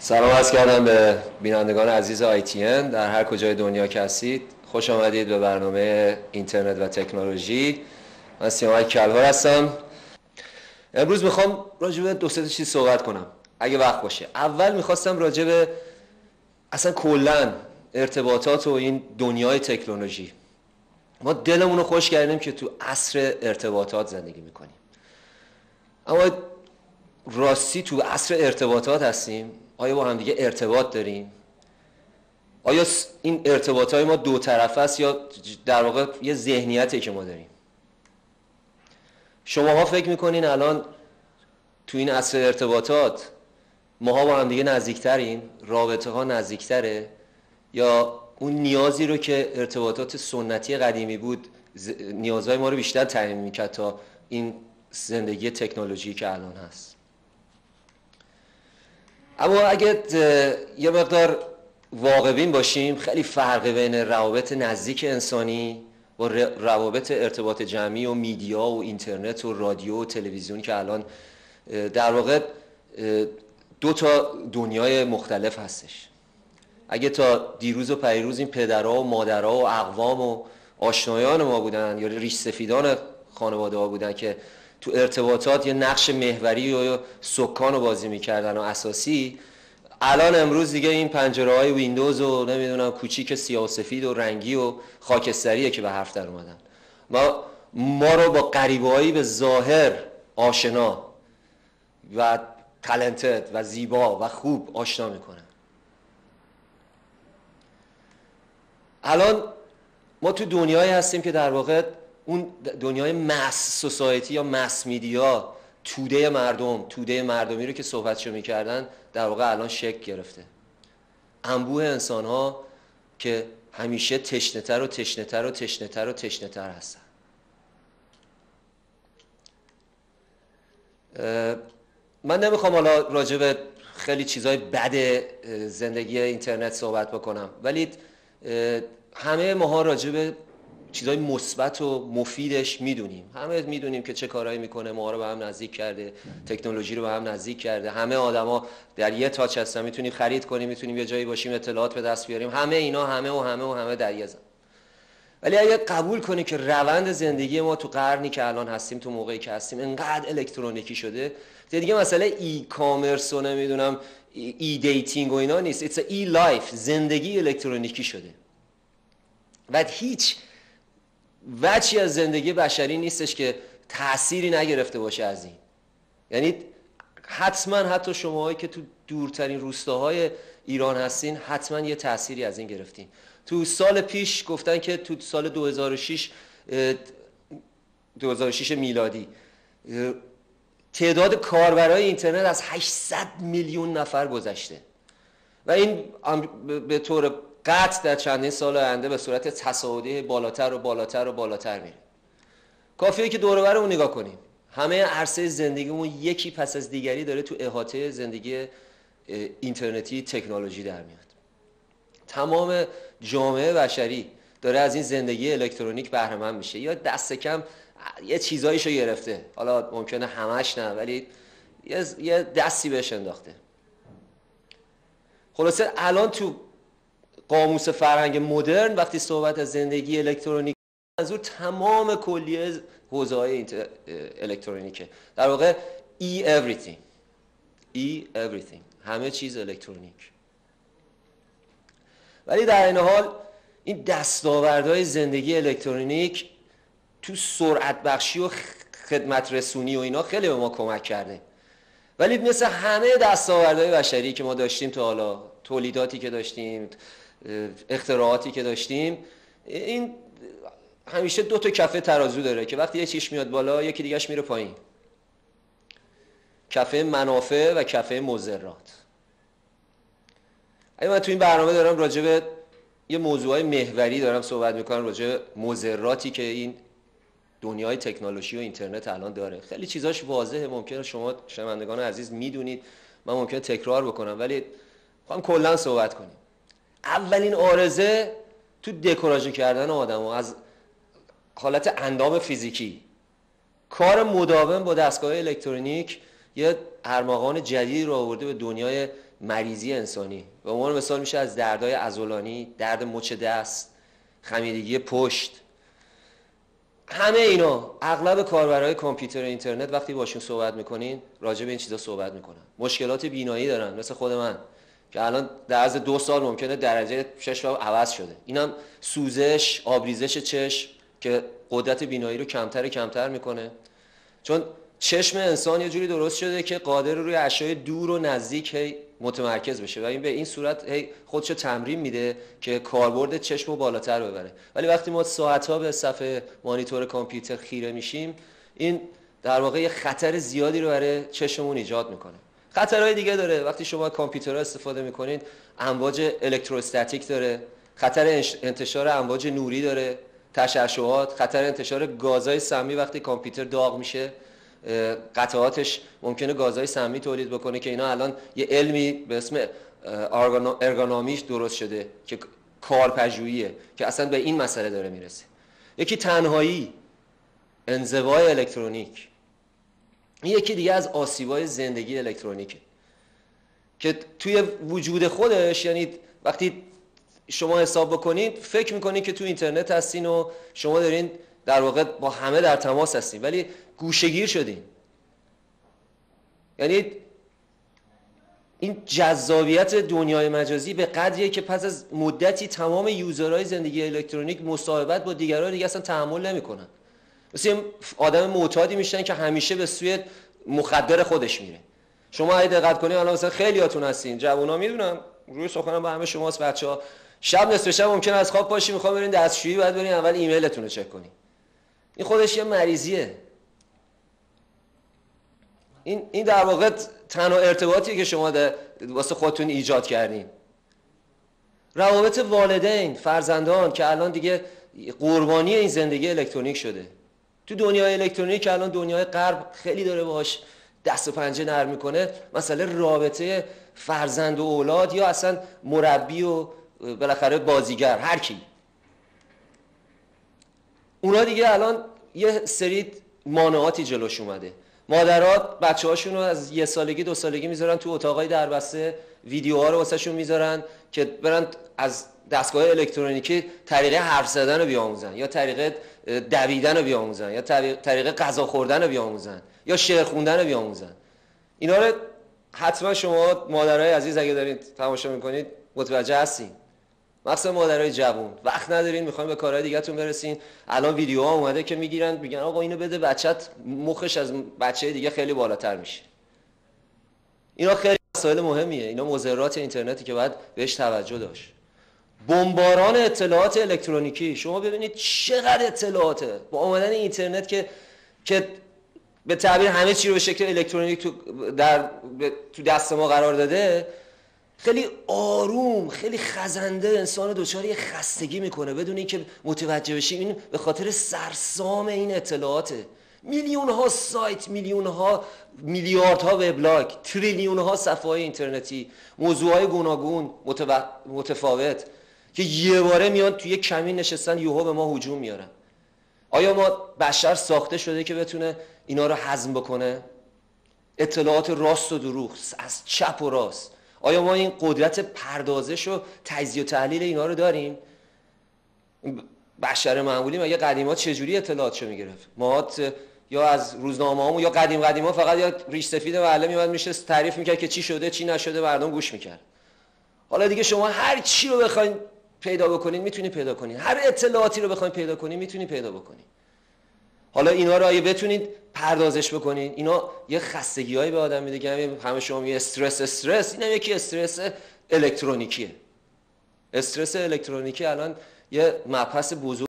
سلام عرض کردم به بینندگان عزیز ITN در هر کجای دنیا که هستید. خوش آمدید به برنامه اینترنت و تکنولوژی. من سیامک کلهر هستم. امروز میخوام راجع به دو سه چیز صحبت کنم اگه وقت باشه. اول میخواستم راجع به اصلا کلا ارتباطات و این دنیای تکنولوژی. ما دلمون رو خوش کردیم که تو عصر ارتباطات زندگی میکنیم، اما راستی تو عصر ارتباطات هستیم؟ آیا با هم دیگه ارتباط داریم؟ آیا این ارتباطات ما دو طرفه است یا در واقع یه ذهنیتی که ما داریم؟ شماها فکر میکنین الان تو این عصر ارتباطات ماها با هم دیگه نزدیکترین؟ رابطه ها نزدیکتره یا اون نیازی رو که ارتباطات سنتی قدیمی بود نیازهای ما رو بیشتر تعیین میکرد تا این زندگی تکنولوژی که الان هست؟ اما اگه یه مقدار واقع‌بین باشیم، خیلی فرق بین روابط نزدیک انسانی و روابط ارتباط جمعی و میدیا و اینترنت و رادیو و تلویزیون که الان در واقع دو تا دنیای مختلف هستش. اگه تا دیروز و پریروز این پدرها و مادرها و اقوام و آشنایان ما بودن یا ریش سفیدان خانواده ها بودن که تو ارتباطات یه نقش محوری و سکان رو بازی میکردن و اساسی، الان امروز دیگه این پنجره های ویندوز و نمیدونم کوچیک سیاه و سفید و رنگی و خاکستریه که به حرف در اومدن. ما رو با غریبه‌هایی به ظاهر آشنا و تالنتد و زیبا و خوب آشنا میکنن. الان ما تو دنیایی هستیم که در واقع اون دنیای مس سوسایتی یا مس میدیا، توده مردمی رو که صحبتشو میکردن در واقع الان شکل گرفته. انبوه انسان ها که همیشه تشنه‌تر و تشنه‌تر و تشنه‌تر و تشنه‌تر هستن. من نمیخوام حالا راجع به خیلی چیزای بد زندگی اینترنت صحبت بکنم، ولی همه ماها راجع به چیزای مثبت و مفیدش میدونیم. همه میدونیم که چه کارهایی میکنه، ما رو به هم نزدیک کرده، تکنولوژی رو به هم نزدیک کرده. همه آدما در یه تاچ هستن، میتونیم خرید کنیم، میتونیم یه جایی باشیم اطلاعات به دست بیاریم. همه اینا همه در یه زمان. ولی اگه قبول کنی که روند زندگی ما تو قرنی که الان هستیم، تو موقعی که هستیم، انقدر الکترونیکی شده دیگه مسئله ای کامرس و نمیدونم ای دیتینگ و اینا نیست. ایتس ای لایف. زندگی الکترونیکی شده و هیچ وجهی از زندگی بشری نیستش که تأثیری نگرفته باشه از این. یعنی حتما حتی شماهایی که تو دورترین روستاهای ایران هستین حتما یه تأثیری از این گرفتین. تو سال پیش گفتن که تو سال 2006 میلادی تعداد کاربرای اینترنت از 800 میلیون نفر گذشته و این به طور قطع در چندین سال آینده به صورت تصاعدی بالاتر و بالاتر و بالاتر میره. کافیه که دور و برمون نگاه کنیم، همه عرصه زندگیمون یکی پس از دیگری داره تو احاطه زندگی اینترنتی تکنولوژی در میاد. تمام جامعه بشری داره از این زندگی الکترونیک بهره مند میشه یا دست کم یه چیزایشو گرفته. حالا ممکنه همش نه، ولی یه دستی بهش انداخته. خلاصه الان تو قاموس فرهنگ مدرن وقتی صحبت از زندگی الکترونیک منظور تمام کلیه حوزه‌های الکترونیکه. در واقع everything همه چیز الکترونیک. ولی در این حال این دستاوردهای زندگی الکترونیک تو سرعت بخشی و خدمت رسونی و اینا خیلی به ما کمک کرده، ولی مثل همه دستاوردهای بشری که ما داشتیم تا حالا، تولیداتی که داشتیم، اختراعاتی که داشتیم، این همیشه دو تا کفه ترازو داره که وقتی یکیش میاد بالا یکی دیگهش میره پایین. کفه منافع و کفه مضرات. اگه من تو این برنامه دارم راجع به یه موضوعای محوری دارم صحبت میکنم، راجع به مضراتی که این دنیای تکنولوژی و اینترنت الان داره. خیلی چیزاش واضحه، ممکنه شما شنوندگان عزیز میدونید، من ممکنه تکرار بکنم، ولی خواهم کلا صحبت کنیم. اولین عارضه تو دکوراژ کردن آدم‌ها از حالت اندام فیزیکی، کار مداوم با دستگاه الکترونیک یه ارمغان جدید رو آورده به دنیای مریضی انسانی. به عنوان مثال میشه از دردهای عضلانی، درد مچ دست، خمیدگی پشت، همه اینا اغلب کاربرای کامپیوتر و اینترنت وقتی باشون صحبت میکنین راجع به این چیزا صحبت میکنن. مشکلات بینایی دارن مثل خود من که الان در عرض 2 سال ممکنه درجه چشمم عوض شده. اینم سوزش، آبریزش چشم که قدرت بینایی رو کمتر میکنه، چون چشم انسان یه جوری درست شده که قادر روی اشیاء دور و نزدیک هی متمرکز بشه و این به این صورت هی خودشو تمرین میده که کاربرد چشم رو بالاتر ببره. ولی وقتی ما ساعت‌ها به صفحه مانیتور کامپیوتر خیره میشیم، این در واقع یه خطر زیادی رو برای چشممون ایجاد میکنه. خطرهای دیگه داره. وقتی شما کامپیوترها استفاده میکنید، امواج الکتروستاتیک داره، خطر انتشار امواج نوری داره، تشعشعات، خطر انتشار گازهای سمی وقتی کامپیوتر داغ میشه، قطعاتش ممکنه گازهای سمی تولید بکنه که اینا الان یه علمی به اسم ارگانومیش درست شده که کارپژوهیه که اصلا به این مسئله داره میرسه. یکی تنهایی، انزوای الکترونیک. این یکی دیگه از آسیبای زندگی الکترونیکه که توی وجود خودش، یعنی وقتی شما حساب بکنید فکر میکنید که تو اینترنت هستین و شما دارین در واقع با همه در تماس هستین، ولی گوشه‌گیر شدین. یعنی این جذابیت دنیای مجازی به قدریه که پس از مدتی تمام یوزرهای زندگی الکترونیک مصاحبت با دیگران دیگه اصلا تحمل نمیکنن. مثل آدم معتادی میشن که همیشه به سوی مخدر خودش میره. شما اگه دقت کنید الان مثلا خیلیاتون هستین، جوونا میدونن، روی سخنم با همه شماست بچه‌ها، شب نصف شب ممکنه از خواب پاشی میخوام برین دستشویی، بعد برین اول ایمیلتون رو چک کنین. این خودش یه مریضیه. این در واقع تنها ارتباطیه که شما واسه خودتون ایجاد کردین. روابط والدین، فرزندان که الان دیگه قربانی این زندگی الکترونیک شده. تو دنیای الکترونیک که الان دنیای غرب خیلی داره باهاش دست و پنجه نرم میکنه، مسئله رابطه فرزند و اولاد یا اصلا مربی و بالاخره بازیگر، هر کی، اونا دیگه الان یه سری مانعاتی جلوش اومده. مادرات بچه‌هاشون رو از 1 سالگی 2 سالگی میذارن تو اتاقای دربسته، ویدیوها رو واسهشون میذارن که برن از دستگاه الکترونیکی طریقه حرف زدن رو بیاموزن، یا طریقه دویدن رو بیاموزن، یا طریقه غذا خوردن رو بیاموزن، یا شعر خوندن رو بیاموزن. اینا رو حتما شما مادرای عزیز اگه دارین تماشا میکنید متوجه هستین. مثلا مادرای جوون وقت ندارین، میخواین به کارهای دیگه‌تون برسین، الان ویدیوها اومده که میگن آقا اینو بده بچت مخش از بچه دیگه خیلی بالاتر میشه. اینا خیلی مسائل مهمیه، اینا مضرات اینترنتی که باید بهش توجه داشت. بمباران اطلاعات الکترونیکی، شما ببینید چقدر اطلاعاته با آمدن اینترنت که به تعبیر همه چی رو به شکل الکترونیک تو دست ما قرار داده. خیلی آروم، خیلی خزنده انسان دچار یه خستگی میکنه بدون اینکه متوجه بشیم. این به خاطر سرسام این اطلاعاته. میلیون ها سایت، میلیون ها، میلیاردها وبلاگ، تریلیون ها صفحه اینترنتی، موضوعهای گوناگون متفاوت که یه باره میان توی کمین نشستن یهو به ما هجوم میارن. آیا ما بشر ساخته شده که بتونه اینا رو هضم بکنه؟ اطلاعات راست و دروغ از چپ و راست، آیا ما این قدرت پردازش و تجزیه و تحلیل اینا رو داریم؟ بشر معمولی مگه قدیما چجوری اطلاعاتشو میگرفت؟ ما یا از روزنامه‌هامون یا قدیما فقط یا ریش سفید معلم میاد میشه تعریف میکرد که چی شده چی نشده، مردم گوش میکرد. حالا دیگه شما هر چی رو بخواید پیدا بکنید میتونید پیدا کنید، هر اطلاعاتی رو بخواید پیدا کنید میتونید پیدا بکنید. حالا اینا رو اگه بتونید پردازش بکنید، اینا یه خستگیایی به آدم میده که همه شما میگه استرس، اینم یکی استرس الکترونیکیه. استرس الکترونیکی الان یه مبحث بزرگ